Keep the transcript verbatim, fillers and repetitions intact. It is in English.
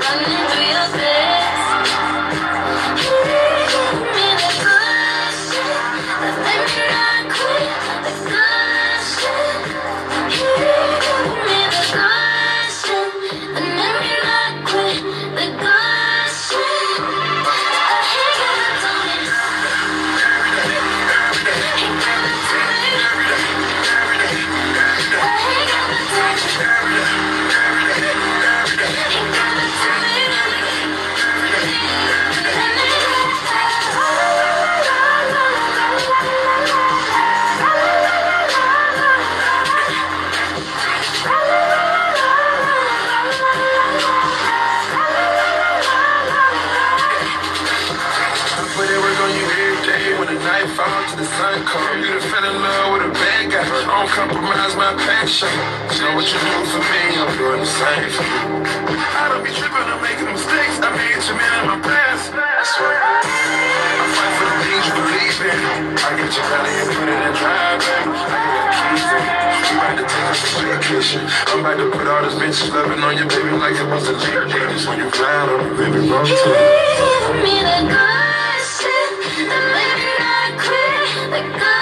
running through your face. You give me the good shit that make me not quit. The good shit. You give me the good shit that make me not quit. The good shit. I hate how I don't it. Hate how I do it. I hate how I do it. Fall to the sun come. You done fell in love with a bad guy. I don't compromise my passion. You know what you do for me, I'm doing the same for you. I don't be tripping, I'm making mistakes. I made you men in my past. I swear. I fight for the things you believe in. I get your money and put it in drive, baby. I get the keys in. We about to take us to vacation. I'm about to put all these bitches loving on you, baby, like it was a late day. Just when you flying on me, baby, wrong too. Give me the good shit that make me not quit. The good